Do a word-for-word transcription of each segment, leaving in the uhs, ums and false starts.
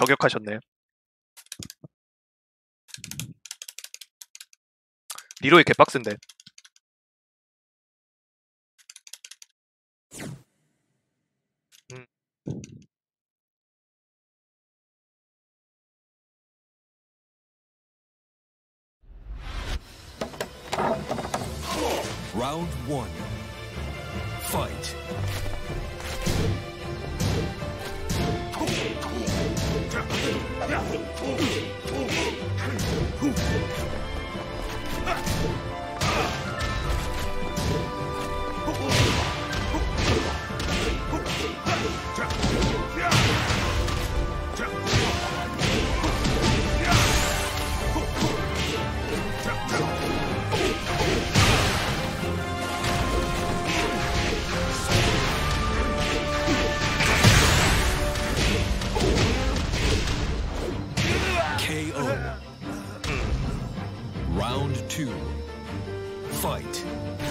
저격하셨네요. 리로이 개빡센데. 음. Round one. Fight. Round two. Fight.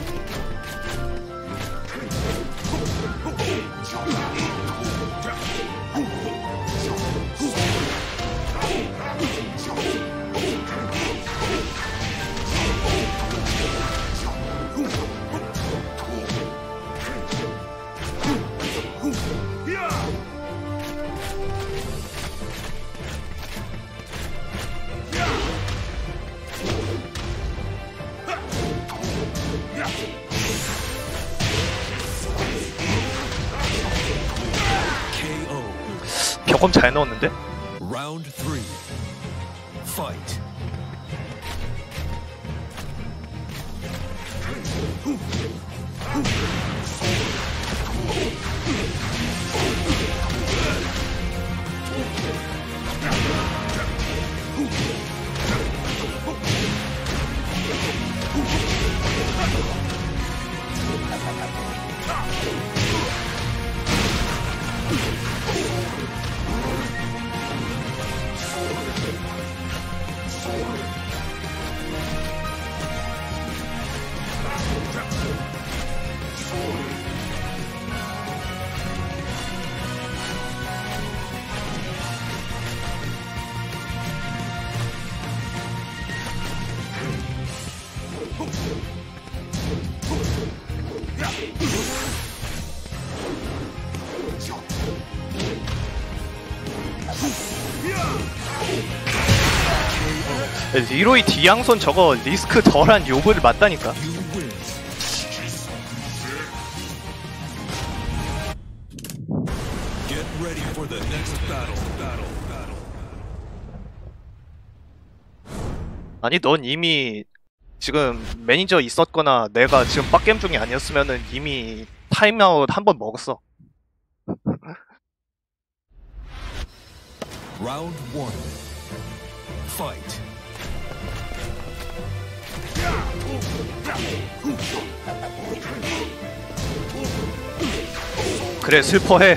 벽검 잘 넣었는데? Round three. Fight. 리로이 뒤양손 저거 리스크 덜한 요브를 맞다니까. 아니 넌 이미 지금 매니저 있었거나 내가 지금 빡겜 중이 아니었으면은 이미 타임아웃 한 번 먹었어. Round one. Fight. 그래 슬퍼해.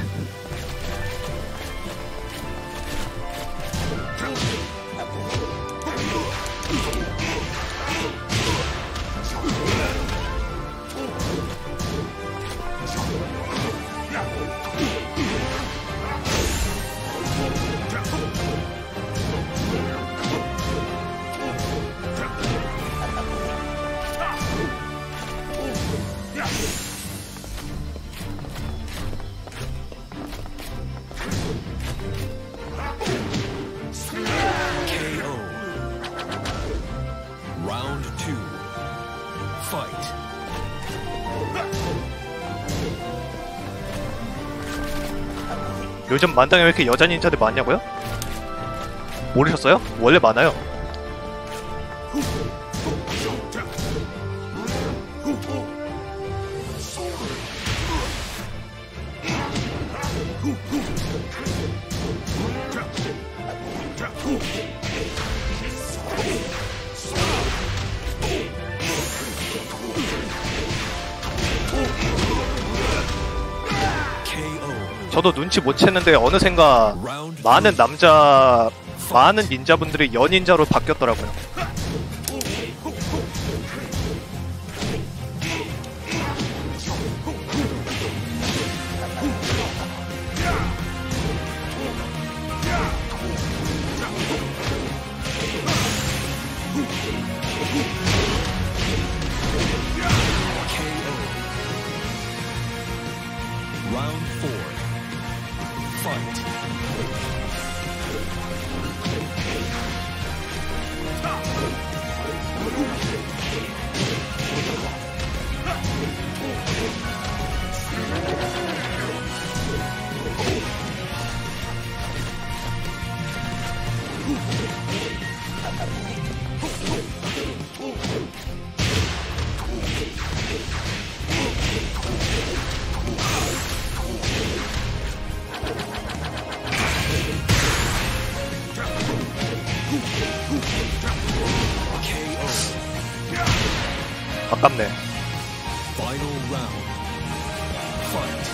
요즘 만당에 왜 이렇게 여자 닌자들 많냐고요? 모르셨어요? 원래 많아요. 저도 눈치 못 챘는데 어느샌가 많은 남자, 많은 닌자분들이 여닌자로 바뀌었더라고요. Fight. 아깝네. Final round. Fight.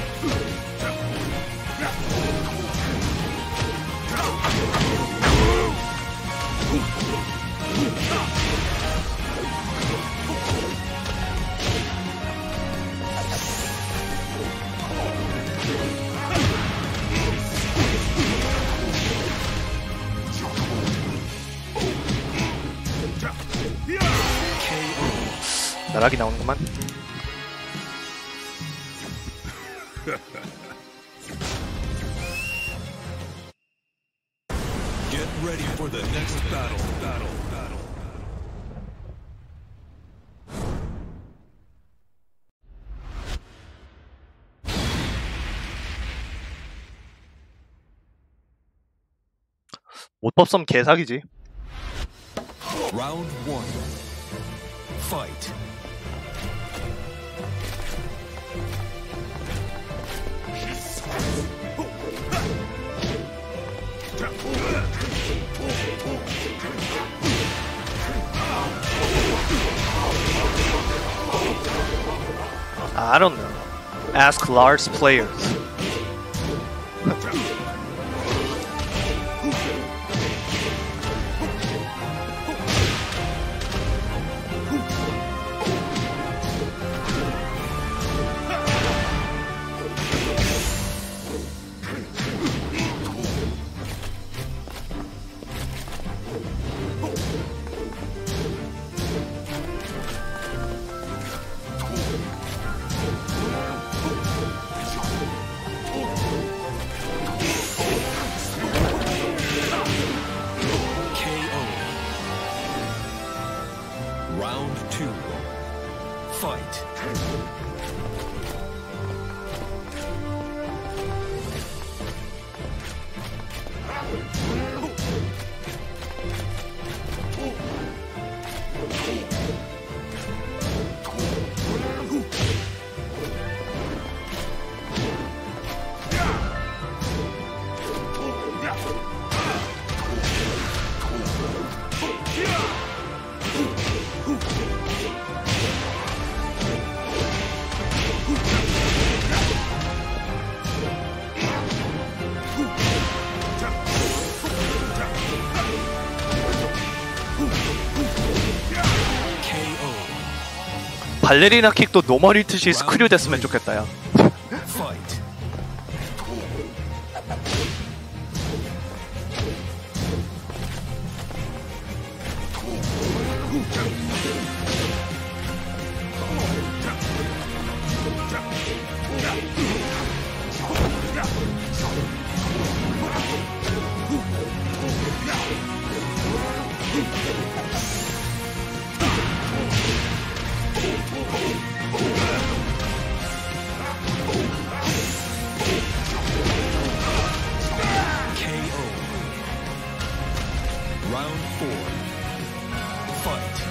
나락이 나오는구만. Get ready for the next battle. Battle. Battle. 못 법섬 개사기지. Round one. Fight. I don't know. Ask large players. Round two. Fight. 발레리나 킥도 노멀 히트시 스크류 됐으면 좋겠다 야. Fight. Round four. Fight.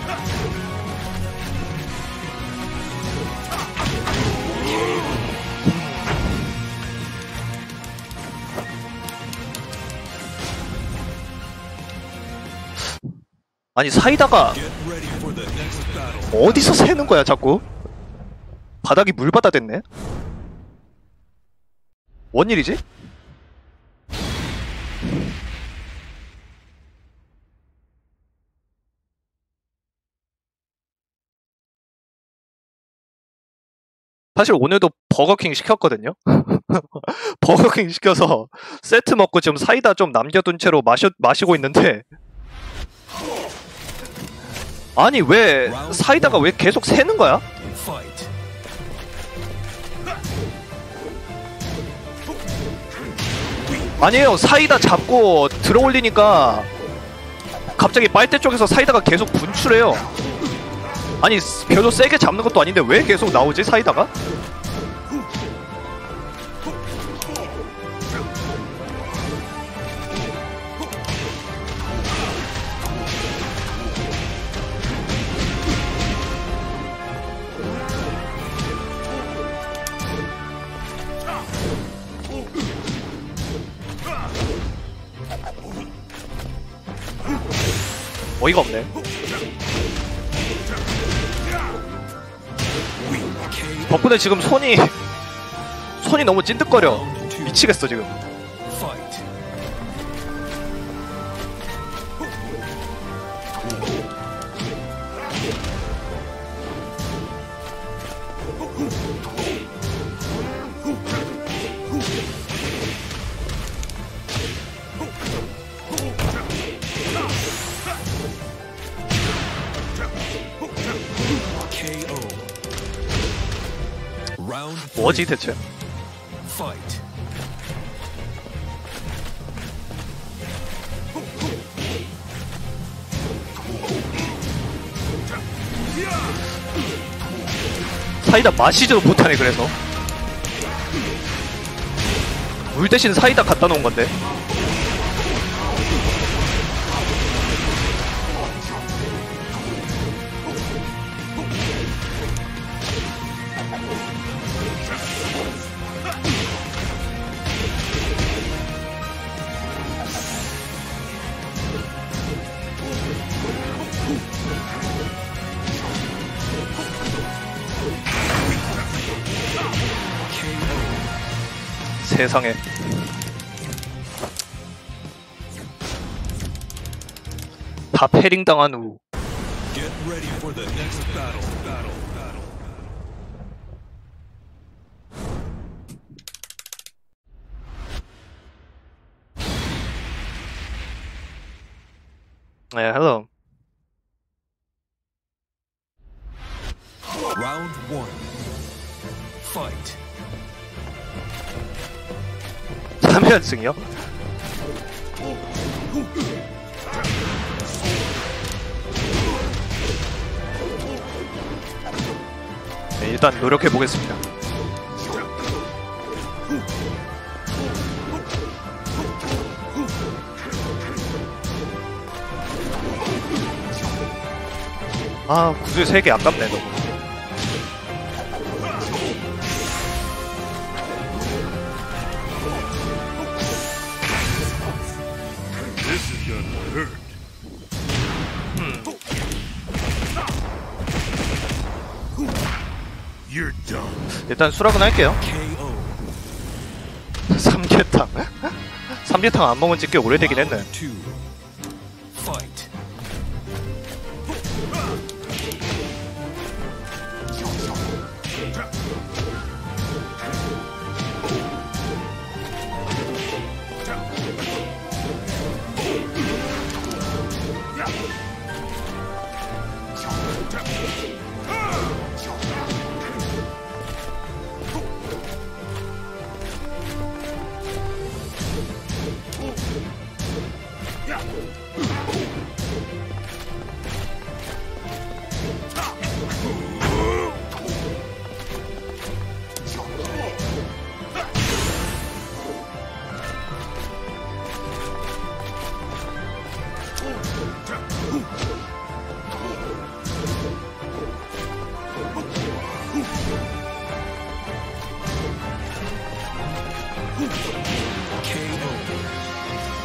아니 사이다가 어디서 새는 거야 자꾸? 바닥이 물바다 됐네? 뭔 일이지? 사실 오늘도 버거킹 시켰거든요? 버거킹 시켜서 세트 먹고 지금 사이다 좀 남겨둔 채로 마셔, 마시고 있는데 아니 왜 사이다가 왜 계속 새는 거야? 아니에요, 사이다 잡고 들어올리니까 갑자기 빨대 쪽에서 사이다가 계속 분출해요. 아니 별로 세게 잡는 것도 아닌데 왜 계속 나오지 사이다가? 어이가 없네. 덕분에 지금 손이 손이 너무 찐득거려. 미치겠어 지금. 뭐지 대체? 사이다 마시지도 못하네. 그래서 물 대신 사이다 갖다 놓은 건데. 세상에. 다 패링 당한 후. Get ready for the next battle. Battle. Battle. 네, hello. Round one. Fight. 삼 연승이요? 네, 일단 노력해 보겠습니다. 아, 구슬 세 개 아깝네 너무. 일단 수락은 할게요. 삼계탕. 삼계탕 안 먹은 지 꽤 오래되긴 했네.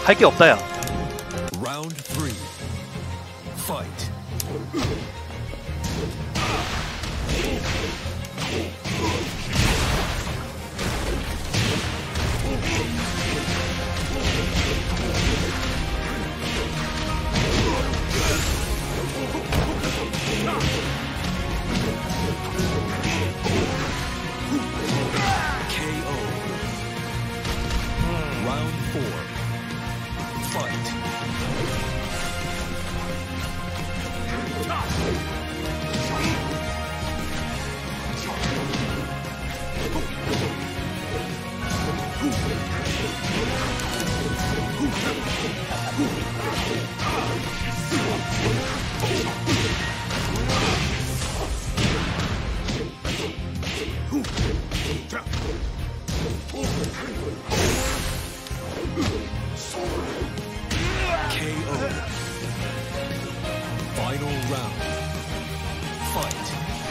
할 게 없다 야. Round three. Fight. K O. Round four. Fight. K O. Final round. Fight.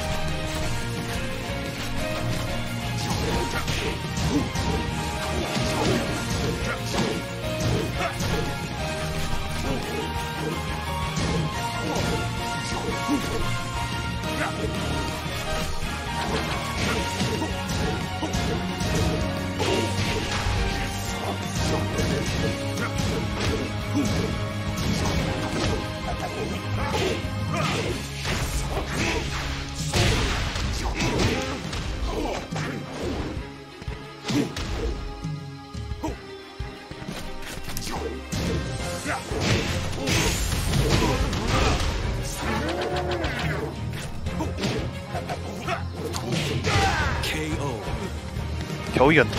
K O. 겨우 이겼네.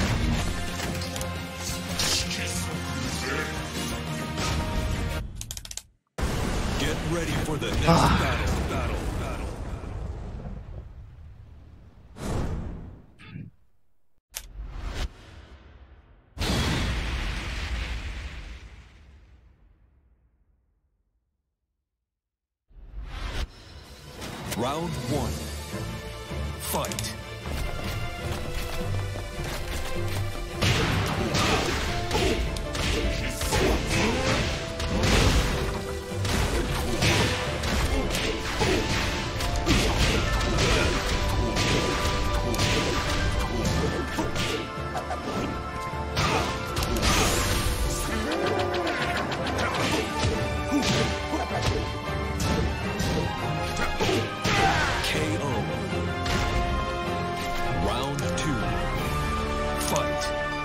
Get ready for the next battle. Battle. Battle. Round one. Fight. K O. Round two. Fight.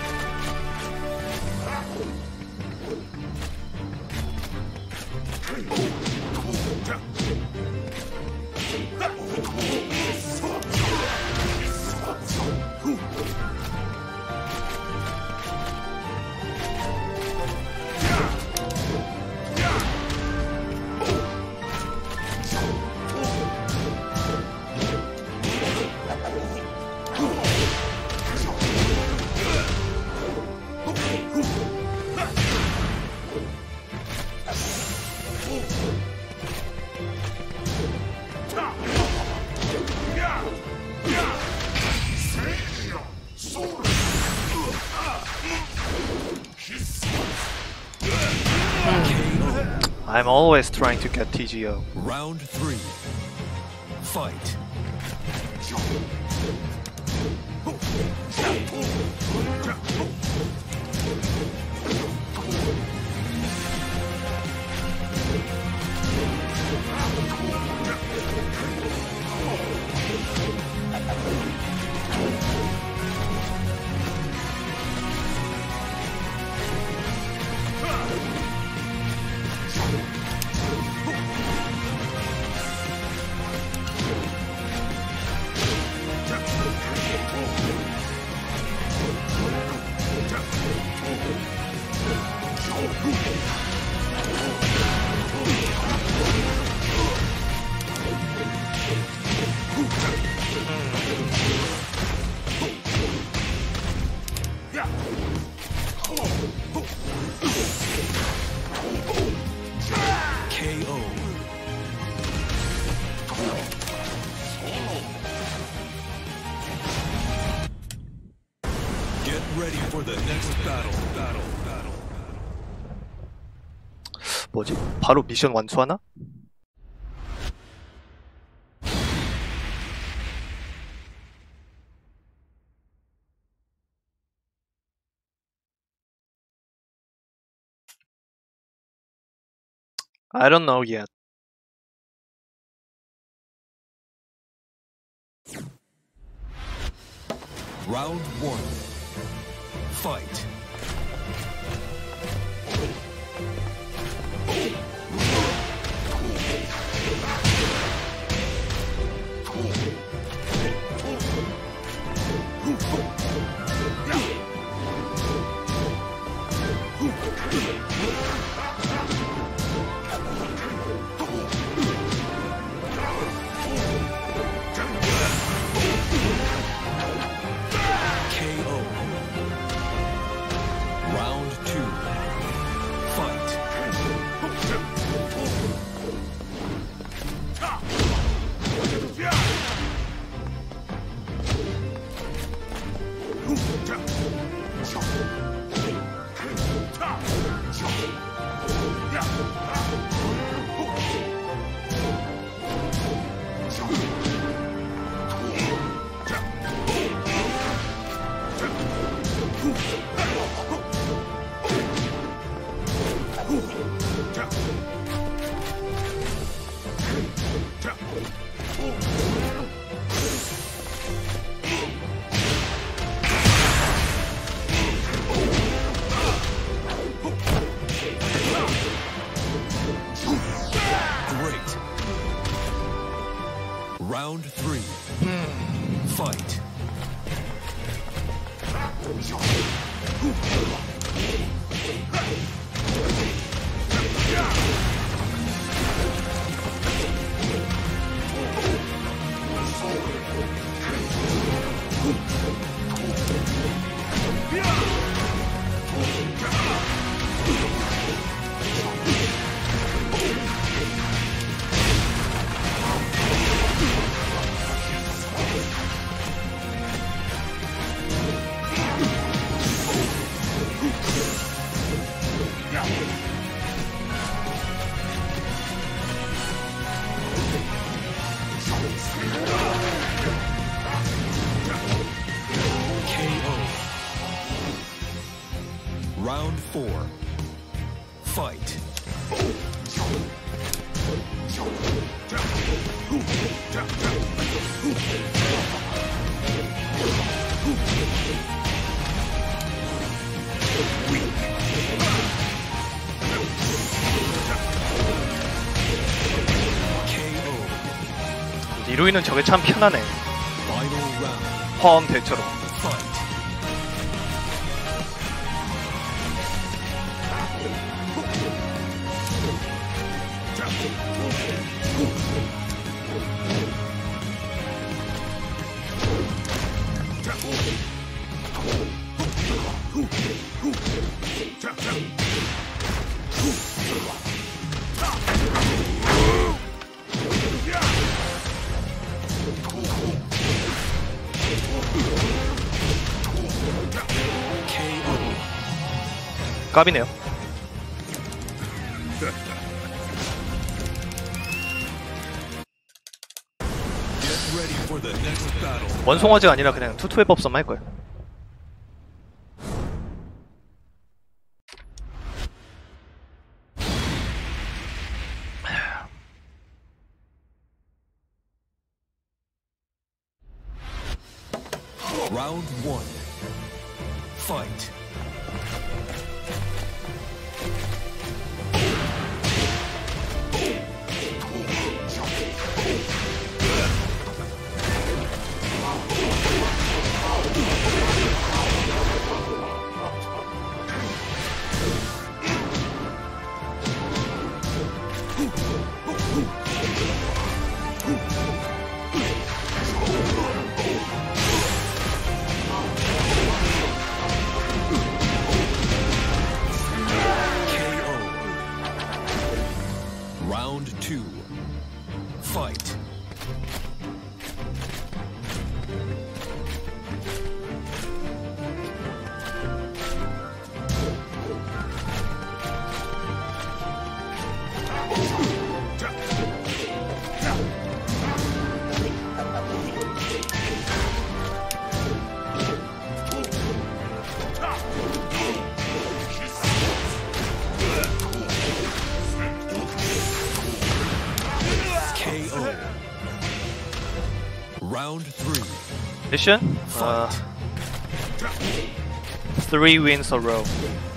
I'm always trying to get T G O. Round three. Fight. 뭐지? 바로 미션 완수하나? I don't know yet. Round one. Fight. Round three. Fight. Round four. Fight. 리로이는 저게 참 편하네. 화엄 대처럼. 갑이네요. 원송화제가 아니라 그냥 투투의 법섬 할 거예요. Round one. Fight. Round two. Fight. Round three. 미션? 어... Three wins a row.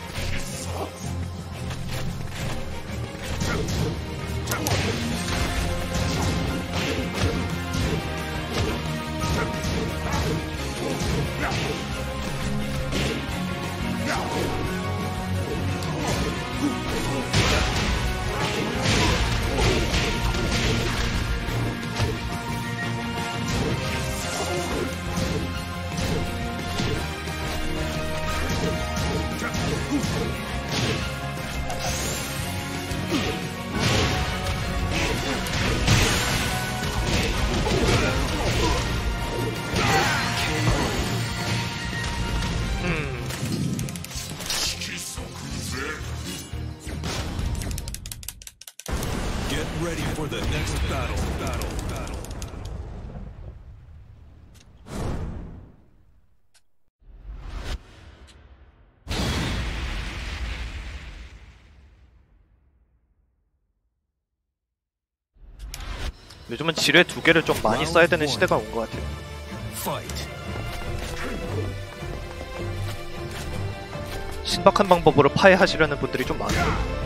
Get ready for the next battle. Battle. Battle. 요즘은 지뢰 두 개를 좀 많이 써야 되는 시대가 온 것 같아요. Fight. 신박한 방법으로 파해하시려는 분들이 좀 많아요.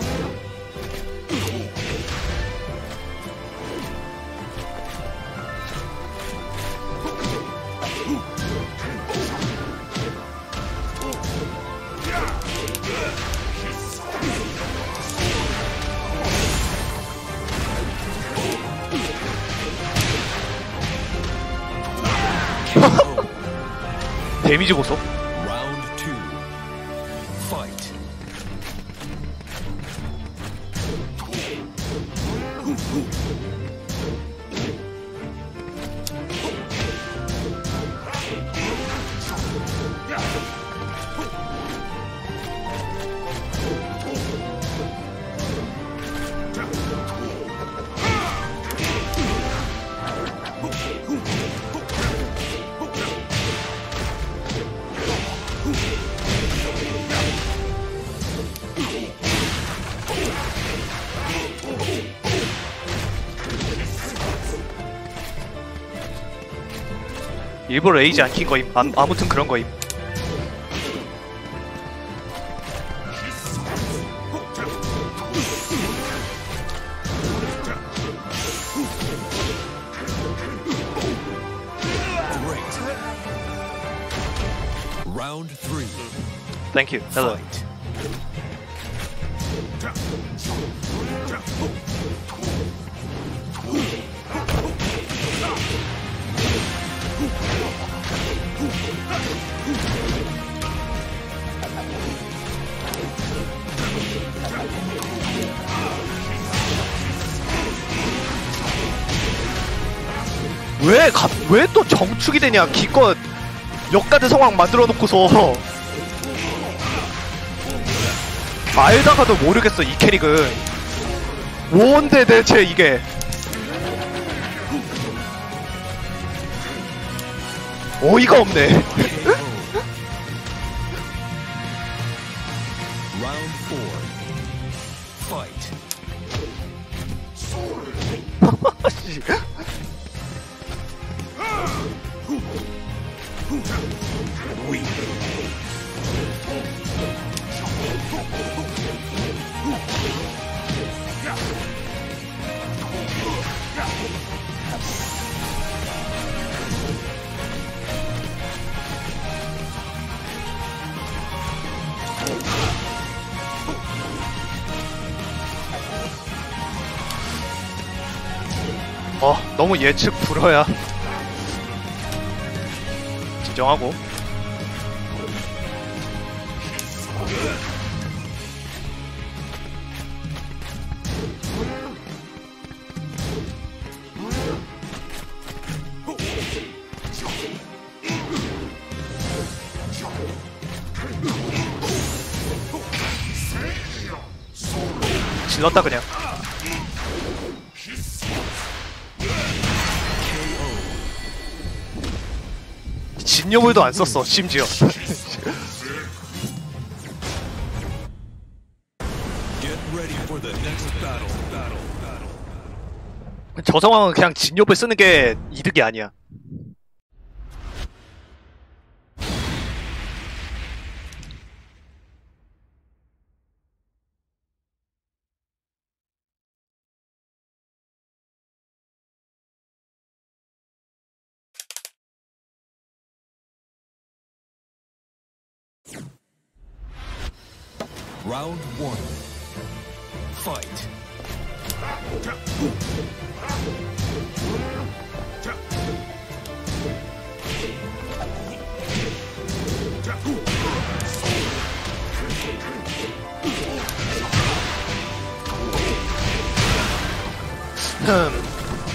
데미지 보소. Round two. Fight. 일부러 레이지 안 킨 거임. 아, 아무튼 그런 거임. Round three. Thank you. Hello. 왜, 갑, 왜 또 정축이 되냐? 기껏 역가드 상황 만들어 놓고서. 알다가도 모르겠어, 이 캐릭은. 뭔데 대체 이게. 어이가 없네. Round four. Fight. 어, 너무 예측 불허야. 진정하고. 질렀다 그냥. 진여물도 안 썼어 심지어. 저 상황은 그냥 진욕을 쓰는 게 이득이 아니야. Round one. Fight. 흠.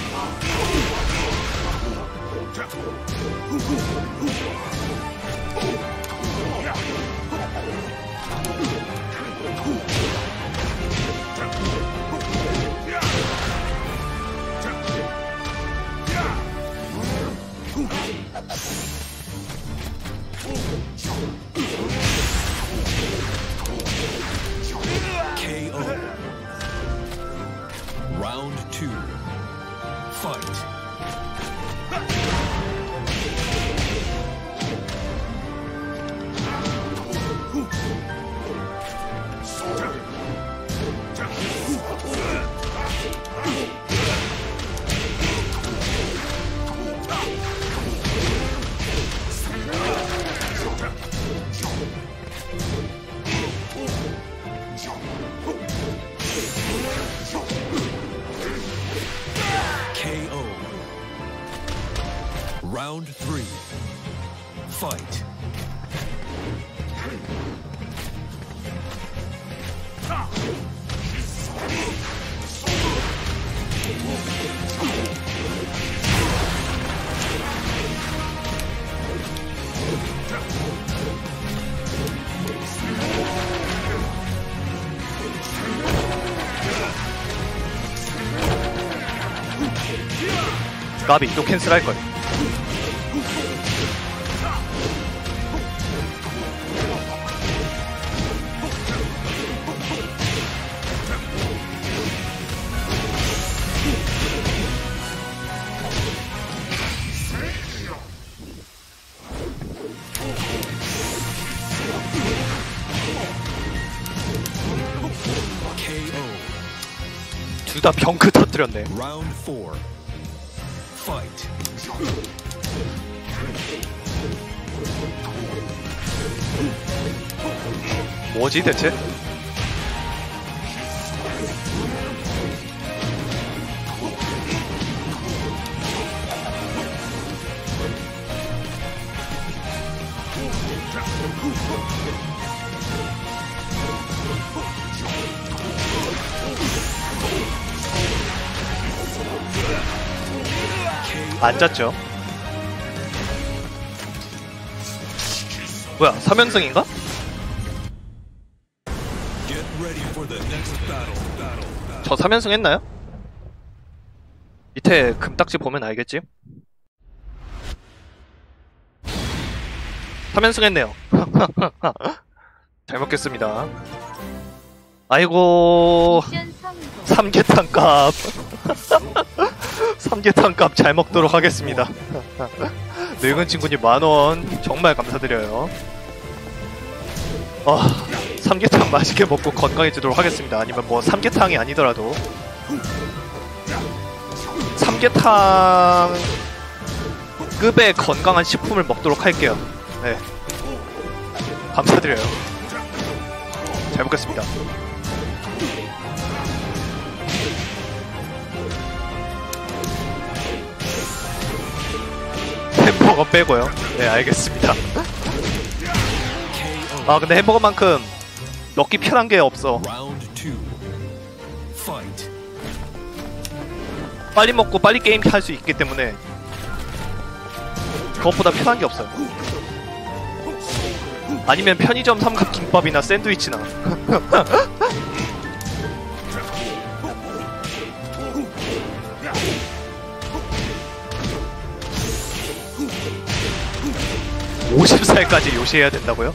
K O. Round two. Fight. K O. Round three. Fight. 까비 또 캔슬 할걸. K O. 둘 다 병크 터뜨렸네. Round four. Fight. 뭐지 대체? 앉았죠. 뭐야, 삼 연승인가? Get ready for the next battle. Battle. Battle. 저 삼 연승 했나요? 밑에 금딱지 보면 알겠지? 삼 연승 했네요. 잘 먹겠습니다. 아이고, 삼계탕 값. 삼계탕 값 잘 먹도록 하겠습니다. 늙은 친구님 만원 정말 감사드려요. 어, 삼계탕 맛있게 먹고 건강해지도록 하겠습니다. 아니면 뭐 삼계탕이 아니더라도 삼계탕 급의 건강한 식품을 먹도록 할게요. 네, 감사드려요. 잘 먹겠습니다. 햄버거 빼고요. 네, 알겠습니다. 아, 근데 햄버거만큼 먹기 편한 게 없어. 빨리 먹고 빨리 게임 할 수 있기 때문에 그것보다 편한 게 없어요. 아니면 편의점 삼각김밥이나 샌드위치나. 오십 살까지 요시해야 된다고요?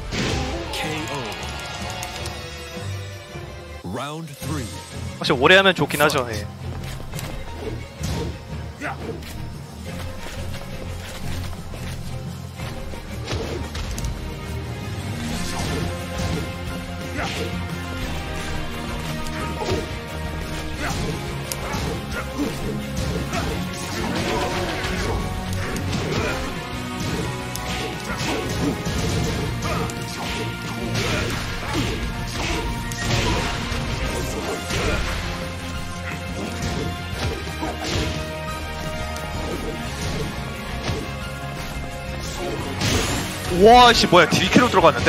확실히 오래 하면 좋긴 하죠. 예. 와, 씨, 뭐야, 딜키로 들어갔는데?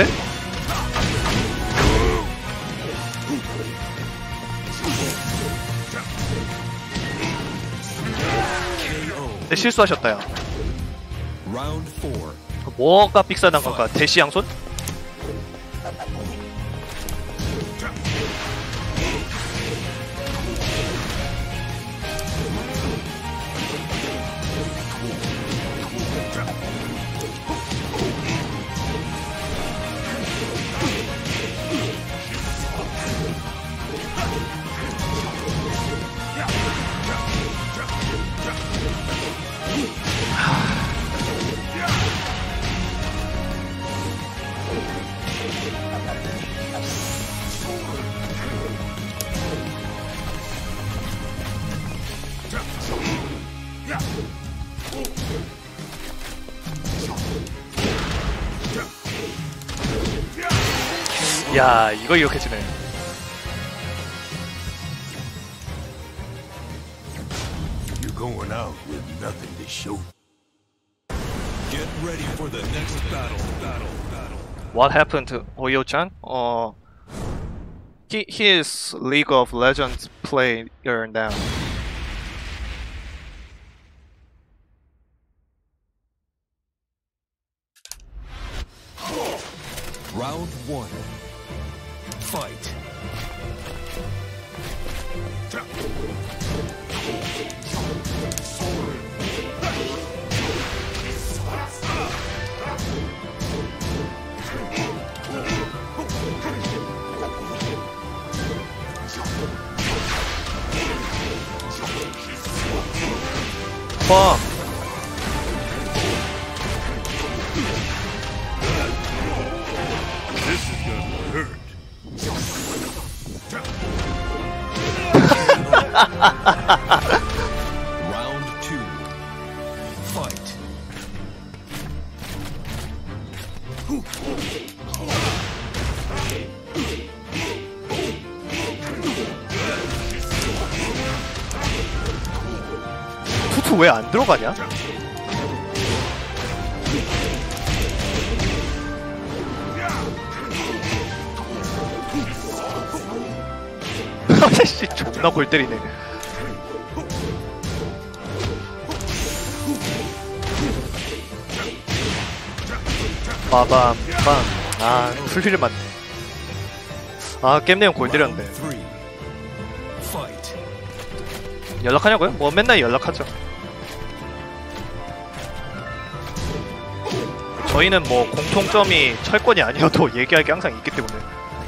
네, 실수하셨다, 야. 뭐가 삑사난 건가? 대시 양손? 야, 이거 이렇게 지네. You're going out with nothing to show. Get ready for the next battle. Battle. Battle. What happened to Oyo-chan? Uh, he, he is League of Legends player now. Round one. Fight. 와. This is gonna hurt. Round two. Fight. 투투 왜 안 들어가냐? 아씨, 존나 골 때리네. 빠밤 빵. 아, 풀피를 맞네. 아, 게임 내용 골 때렸는데. 연락하냐고요? 뭐 맨날 연락하죠. 저희는 뭐 공통점이 철권이 아니어도 얘기할 게 항상 있기 때문에.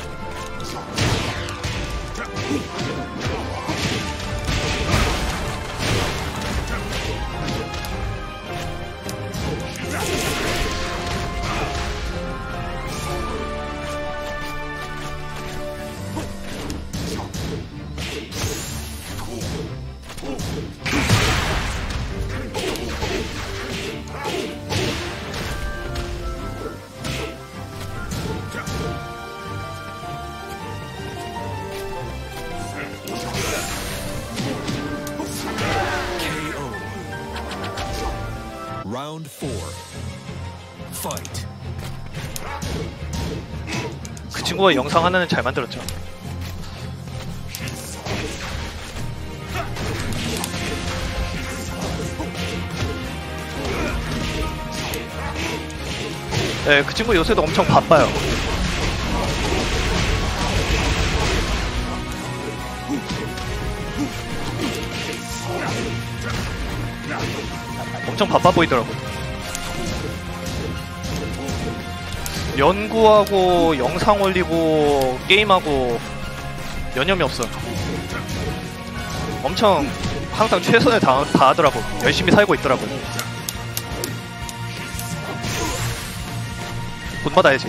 Round four. Fight. 그 친구가 영상 하나는 잘 만들었죠. 네, 그 친구 요새도 엄청 바빠요. 엄청 바빠 보이더라고요. 연구하고 영상 올리고 게임하고 여념이 없어. 엄청 항상 최선을 다, 다하더라고. 열심히 살고 있더라고. 돈 받아야지.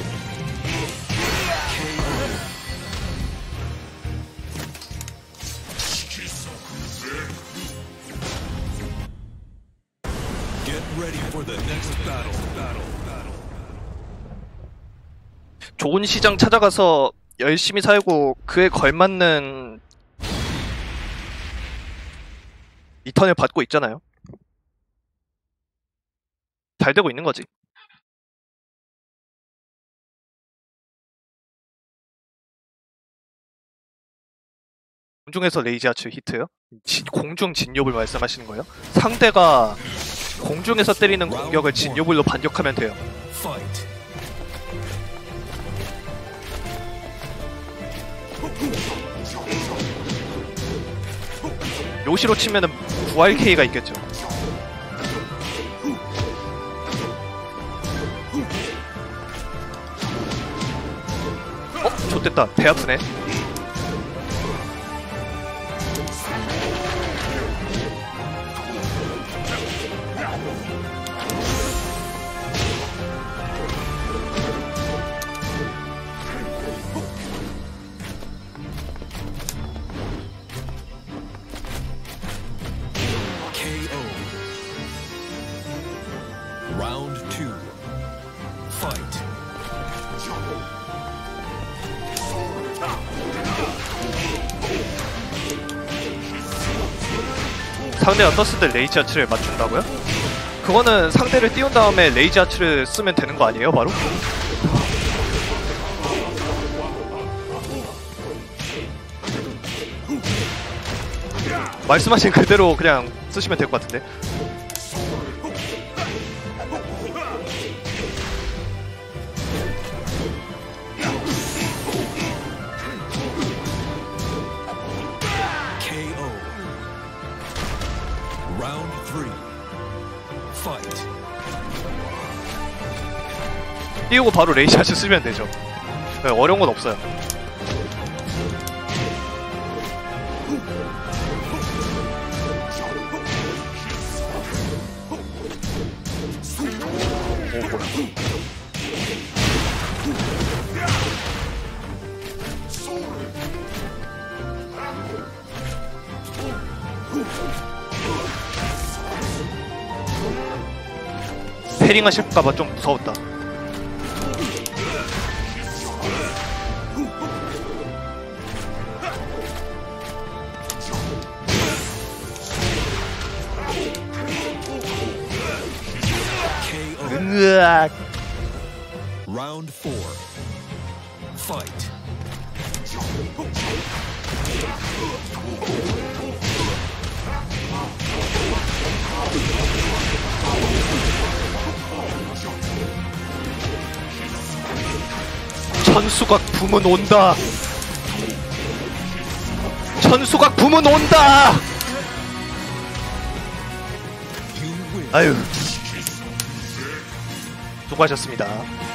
Get ready for the next battle. Battle. Battle. 좋은 시장 찾아가서 열심히 살고 그에 걸맞는 리턴을 받고 있잖아요. 잘 되고 있는 거지. 공중에서 레이지 아츠 히트요? 진, 공중 진요블 말씀하시는 거예요? 상대가 공중에서 때리는 공격을 진요블로 반격하면 돼요. Fight. 요시로 치면은 부활 K가 있겠죠. 어? 좋댔다. 배 아프네. Round two. Fight. 상대가 떴을 때 레이지 아츠를 맞춘다고요? 그거는 상대를 띄운 다음에 레이지 아츠를 쓰면 되는 거 아니에요, 바로? 말씀하신 그대로 그냥 쓰시면 될 것 같은데. Round three. Fight. 띄우고 바로 레이지 아츠 쓰면 되죠. 네, 어려운 건 없어요. 오, 뭐야. 패링 하실까봐 좀 무서웠다. 으악. Round four. Fight. 천수각 붐은 온다. 천수각 붐은 온다. 아유, 수고하셨습니다.